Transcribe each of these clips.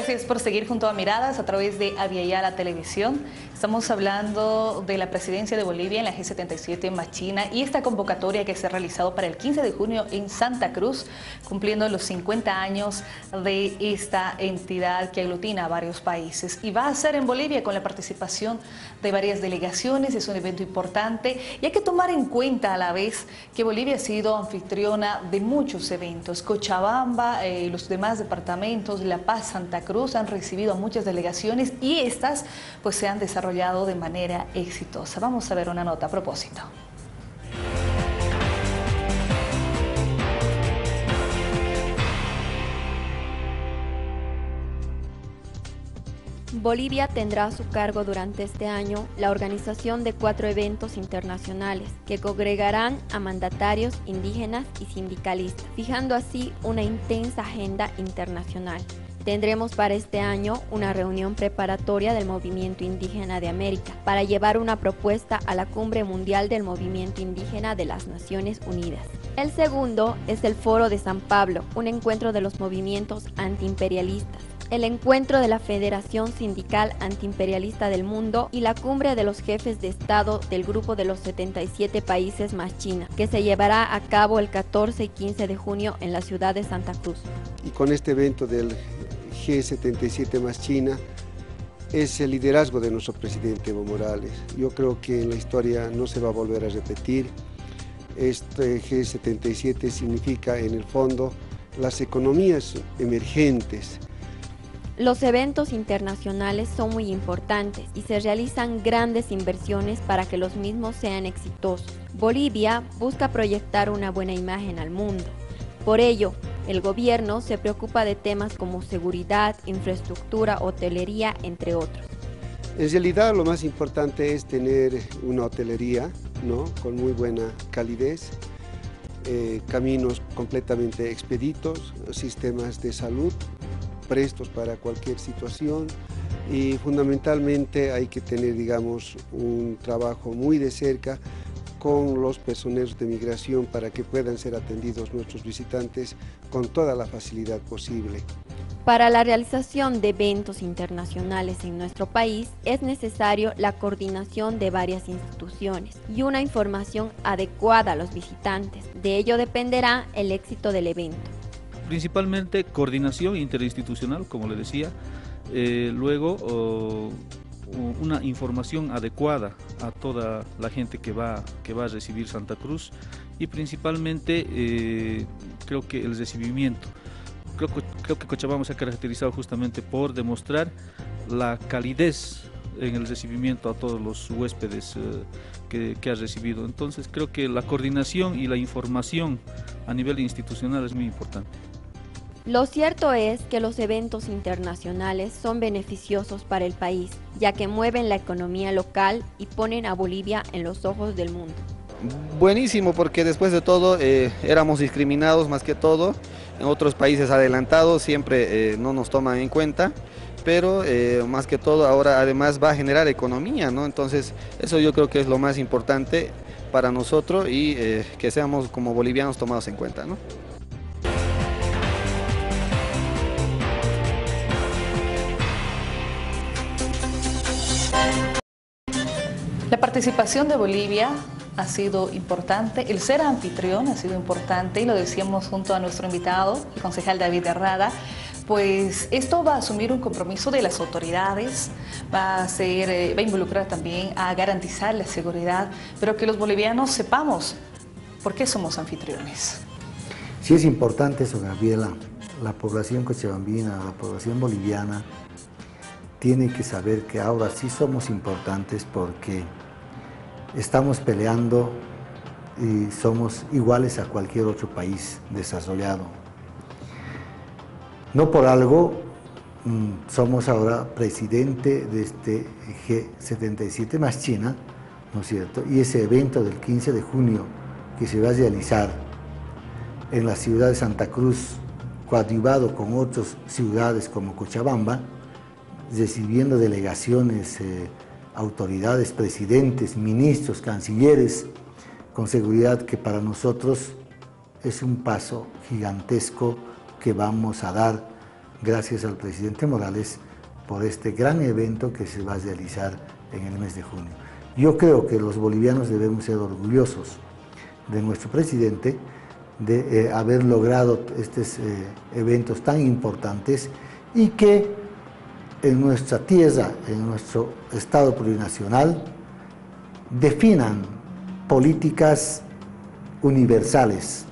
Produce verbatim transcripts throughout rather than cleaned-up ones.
Gracias por seguir junto a Miradas a través de Aviala Televisión. Estamos hablando de la presidencia de Bolivia en la G setenta y siete más China y esta convocatoria que se ha realizado para el quince de junio en Santa Cruz, cumpliendo los cincuenta años de esta entidad que aglutina a varios países. Y va a ser en Bolivia con la participación de varias delegaciones. Es un evento importante y hay que tomar en cuenta a la vez que Bolivia ha sido anfitriona de muchos eventos. Cochabamba, eh, los demás departamentos, La Paz, Santa Cruz han recibido a muchas delegaciones y estas pues se han desarrollado de manera exitosa. Vamos a ver una nota a propósito. Bolivia tendrá a su cargo durante este año la organización de cuatro eventos internacionales que congregarán a mandatarios indígenas y sindicalistas, fijando así una intensa agenda internacional. Tendremos para este año una reunión preparatoria del Movimiento Indígena de América para llevar una propuesta a la Cumbre Mundial del Movimiento Indígena de las Naciones Unidas. El segundo es el Foro de San Pablo, un encuentro de los movimientos antiimperialistas, el encuentro de la Federación Sindical Antiimperialista del Mundo y la Cumbre de los Jefes de Estado del Grupo de los setenta y siete Países más China, que se llevará a cabo el catorce y quince de junio en la ciudad de Santa Cruz. Y con este evento del G setenta y siete más China es el liderazgo de nuestro presidente Evo Morales. Yo creo que en la historia no se va a volver a repetir. Este G setenta y siete significa en el fondo las economías emergentes. Los eventos internacionales son muy importantes y se realizan grandes inversiones para que los mismos sean exitosos. Bolivia busca proyectar una buena imagen al mundo. Por ello, el gobierno se preocupa de temas como seguridad, infraestructura, hotelería, entre otros. En realidad lo más importante es tener una hotelería, ¿no?, con muy buena calidez, eh, caminos completamente expeditos, sistemas de salud prestos para cualquier situación y fundamentalmente hay que tener, digamos, un trabajo muy de cerca con los personeros de migración para que puedan ser atendidos nuestros visitantes con toda la facilidad posible. Para la realización de eventos internacionales en nuestro país es necesario la coordinación de varias instituciones y una información adecuada a los visitantes. De ello dependerá el éxito del evento. Principalmente coordinación interinstitucional, como le decía, eh, luego oh, una información adecuada a toda la gente que va, que va a recibir Santa Cruz y principalmente eh, creo que el recibimiento. Creo, creo que Cochabamba se ha caracterizado justamente por demostrar la calidez en el recibimiento a todos los huéspedes eh, que, que ha recibido. Entonces creo que la coordinación y la información a nivel institucional es muy importante. Lo cierto es que los eventos internacionales son beneficiosos para el país, ya que mueven la economía local y ponen a Bolivia en los ojos del mundo. Buenísimo, porque después de todo eh, éramos discriminados más que todo, en otros países adelantados siempre eh, no nos toman en cuenta, pero eh, más que todo ahora además va a generar economía, ¿no? Entonces eso yo creo que es lo más importante para nosotros y eh, que seamos como bolivianos tomados en cuenta, ¿no? La participación de Bolivia ha sido importante, el ser anfitrión ha sido importante y lo decíamos junto a nuestro invitado, el concejal David Herrada, pues esto va a asumir un compromiso de las autoridades, va a, ser, eh, va a involucrar también a garantizar la seguridad, pero que los bolivianos sepamos por qué somos anfitriones. Sí es importante eso, Gabriela. La población cochabambina, la población boliviana, tiene que saber que ahora sí somos importantes porque estamos peleando y somos iguales a cualquier otro país desarrollado. No por algo mmm, somos ahora presidente de este G setenta y siete más China, ¿no es cierto? Y ese evento del quince de junio que se va a realizar en la ciudad de Santa Cruz, coadyuvado con otras ciudades como Cochabamba, recibiendo delegaciones, eh, autoridades, presidentes, ministros, cancilleres, con seguridad que para nosotros es un paso gigantesco que vamos a dar gracias al presidente Morales por este gran evento que se va a realizar en el mes de junio. Yo creo que los bolivianos debemos ser orgullosos de nuestro presidente, de eh, haber logrado estos eh, eventos tan importantes y que en nuestra tierra, en nuestro Estado plurinacional, definan políticas universales,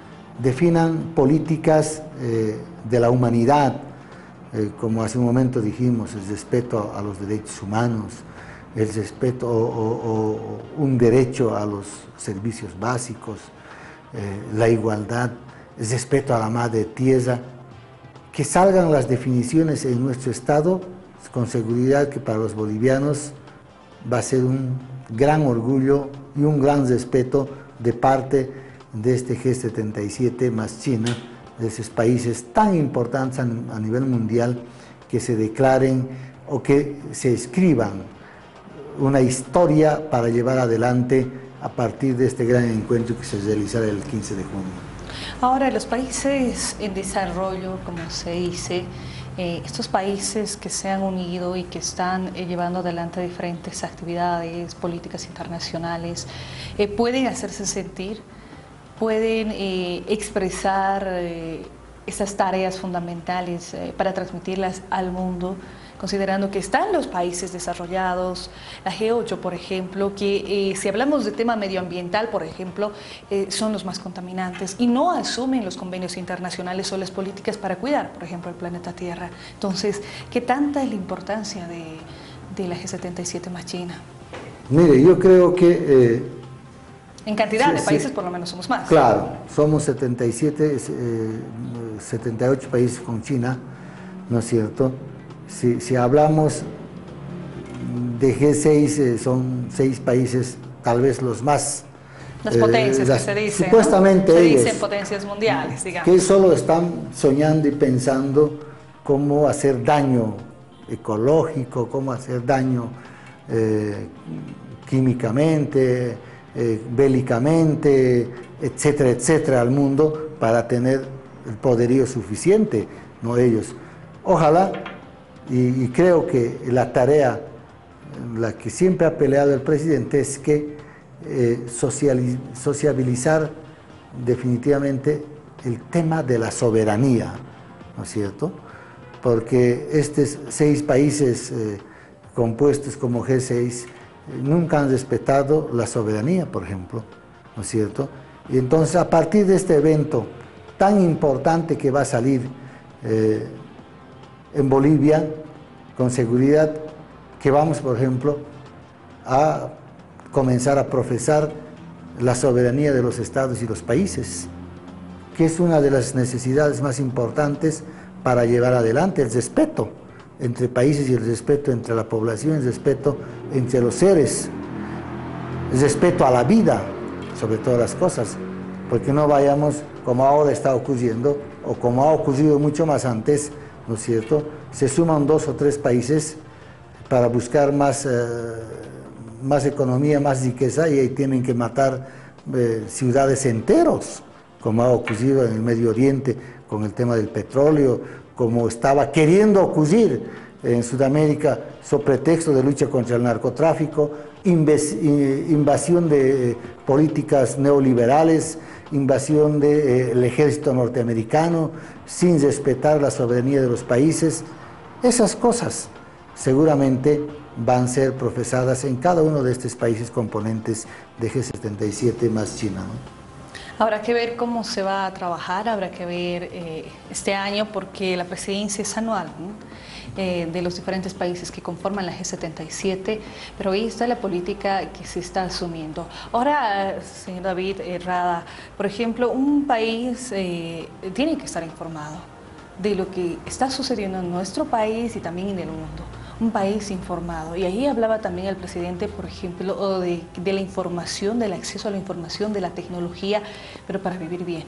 definan políticas eh, de la humanidad, eh, como hace un momento dijimos, el respeto a, a los derechos humanos, el respeto o, o, o un derecho a los servicios básicos, eh, la igualdad, el respeto a la madre tierra, que salgan las definiciones en nuestro Estado, con seguridad que para los bolivianos va a ser un gran orgullo y un gran respeto de parte de este G setenta y siete más China, de esos países tan importantes a nivel mundial, que se declaren o que se escriban una historia para llevar adelante a partir de este gran encuentro que se realizará el quince de junio. Ahora, los países en desarrollo, como se dice, eh, estos países que se han unido y que están eh, llevando adelante diferentes actividades, políticas internacionales, eh, pueden hacerse sentir, pueden eh, expresar eh, esas tareas fundamentales eh, para transmitirlas al mundo, considerando que están los países desarrollados, la G ocho, por ejemplo, que eh, si hablamos de tema medioambiental, por ejemplo, eh, son los más contaminantes y no asumen los convenios internacionales o las políticas para cuidar, por ejemplo, el planeta Tierra. Entonces, ¿qué tanta es la importancia de, de la G setenta y siete más China? Mire, yo creo que... Eh, en cantidad sí, de países, sí, por lo menos somos más. Claro, somos setenta y siete, eh, setenta y ocho países con China, ¿no es cierto? Si, si hablamos de G seis, eh, son seis países, tal vez los más... Las potencias eh, las, que se dicen, supuestamente ¿no? Se ellos, dicen potencias mundiales, digamos. que solo están soñando y pensando cómo hacer daño ecológico, cómo hacer daño eh, químicamente, eh, bélicamente, etcétera, etcétera, al mundo para tener el poderío suficiente, no ellos. Ojalá, y, y creo que la tarea, la que siempre ha peleado el presidente, es que eh, sociabilizar definitivamente el tema de la soberanía, ¿no es cierto? Porque estos seis países eh, compuestos como G seis eh, nunca han respetado la soberanía, por ejemplo, ¿no es cierto? Y entonces, a partir de este evento tan importante que va a salir eh, en Bolivia, con seguridad que vamos, por ejemplo, a comenzar a profesar la soberanía de los estados y los países, que es una de las necesidades más importantes para llevar adelante el respeto entre países y el respeto entre la población, el respeto entre los seres, el respeto a la vida, sobre todas las cosas, porque no vayamos, como ahora está ocurriendo, o como ha ocurrido mucho más antes, ¿no es cierto?, se suman dos o tres países para buscar más, eh, más economía, más riqueza, y ahí tienen que matar eh, ciudades enteros, como ha ocurrido en el Medio Oriente con el tema del petróleo, como estaba queriendo ocurrir en Sudamérica sobre pretexto de lucha contra el narcotráfico, invasión de políticas neoliberales, invasión del ejército norteamericano, sin respetar la soberanía de los países. Esas cosas seguramente van a ser profesadas en cada uno de estos países componentes de G setenta y siete más China, ¿no? Habrá que ver cómo se va a trabajar, habrá que ver eh, este año, porque la presidencia es anual, ¿no? Eh, de los diferentes países que conforman la G setenta y siete, pero ahí está la política que se está asumiendo. Ahora, señor David eh, Rada, por ejemplo, un país eh, tiene que estar informado de lo que está sucediendo en nuestro país y también en el mundo. Un país informado. Y ahí hablaba también el presidente, por ejemplo, de, de la información, del acceso a la información, de la tecnología, pero para vivir bien.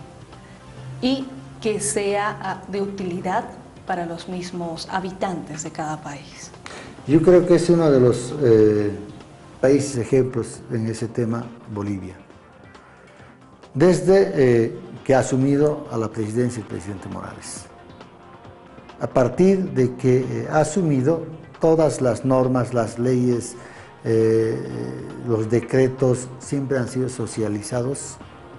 Y que sea de utilidad para los mismos habitantes de cada país. Yo creo que es uno de los eh, países ejemplos en ese tema, Bolivia. Desde eh, que ha asumido a la presidencia el presidente Morales. a partir de que eh, ha asumido todas las normas, las leyes, eh, los decretos, siempre han sido socializados,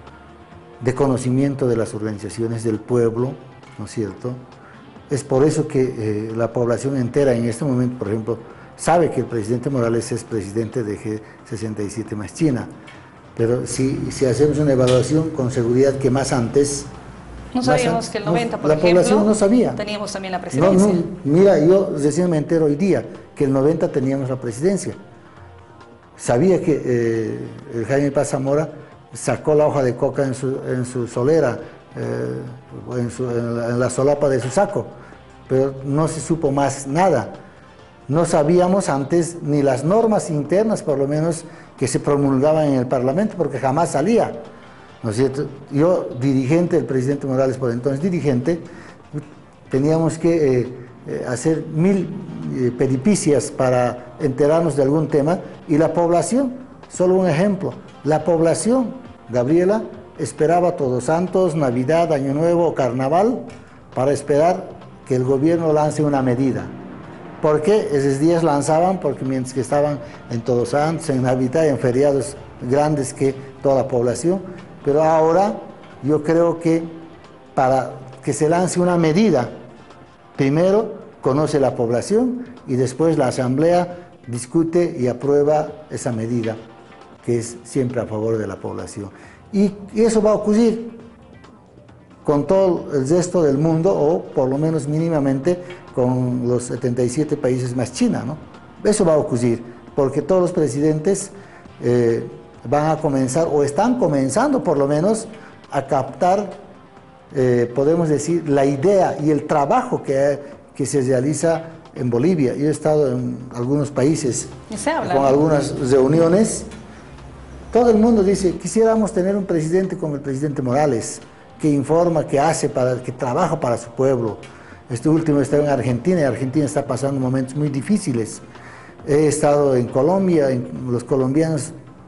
de conocimiento de las organizaciones del pueblo, ¿no es cierto? Es por eso que eh, la población entera en este momento, por ejemplo, sabe que el presidente Morales es presidente de G sesenta y siete más China, pero si, si hacemos una evaluación con seguridad que más antes... No sabíamos que el noventa por ejemplo, la población no sabía. Teníamos también la presidencia. No, no, mira, yo recién me entero hoy día que el noventa teníamos la presidencia. Sabía que eh, el Jaime Paz Zamora sacó la hoja de coca en su, en su solera, eh, en, su, en, la, en la solapa de su saco, pero no se supo más nada. No sabíamos antes ni las normas internas, por lo menos, que se promulgaban en el Parlamento, porque jamás salía, ¿no es cierto? Yo, dirigente, el presidente Morales por entonces dirigente, teníamos que eh, eh, hacer mil eh, peripicias para enterarnos de algún tema, y la población, solo un ejemplo, la población, Gabriela, esperaba Todos Santos, Navidad, Año Nuevo o Carnaval para esperar que el gobierno lance una medida. ¿Por qué? Esos días lanzaban porque mientras que estaban en Todos Santos, en Navidad, en feriados grandes que toda la población, pero ahora yo creo que para que se lance una medida, primero conoce la población y después la asamblea discute y aprueba esa medida, que es siempre a favor de la población. Y eso va a ocurrir con todo el resto del mundo, o por lo menos mínimamente con los setenta y siete países más China, ¿no? Eso va a ocurrir, porque todos los presidentes eh, van a comenzar, o están comenzando por lo menos, a captar, eh, podemos decir, la idea y el trabajo que, que se realiza en Bolivia. Yo he estado en algunos países con algunas reuniones. Todo el mundo dice, quisiéramos tener un presidente como el presidente Morales, que informa, que hace, para, que trabaja para su pueblo. Este último está en Argentina, y Argentina está pasando momentos muy difíciles. He estado en Colombia, en, los colombianos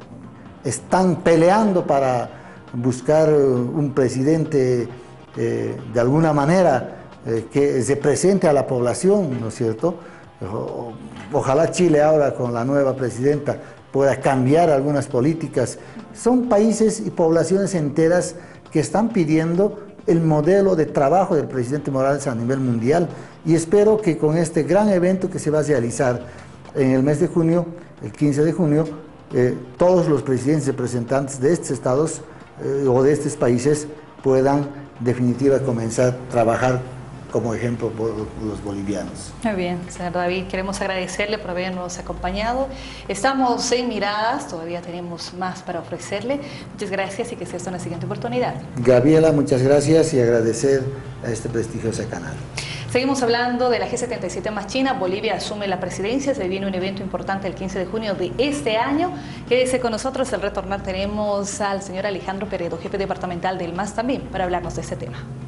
están peleando para buscar un presidente eh, de alguna manera eh, que represente a la población, ¿no es cierto? O, ojalá Chile ahora con la nueva presidenta pueda cambiar algunas políticas. Son países y poblaciones enteras que están pidiendo el modelo de trabajo del presidente Morales a nivel mundial, y espero que con este gran evento que se va a realizar en el mes de junio, el quince de junio, eh, todos los presidentes y representantes de estos estados eh, o de estos países puedan definitivamente comenzar a trabajar como ejemplo por los bolivianos. Muy bien, señor David, queremos agradecerle por habernos acompañado. Estamos en Miradas, todavía tenemos más para ofrecerle. Muchas gracias y que sea hasta una siguiente oportunidad. Gabriela, muchas gracias y agradecer a este prestigioso canal. Seguimos hablando de la G setenta y siete más China. Bolivia asume la presidencia, se viene un evento importante el quince de junio de este año. Quédese con nosotros, al retornar tenemos al señor Alejandro Peredo, jefe departamental del M A S también, para hablarnos de este tema.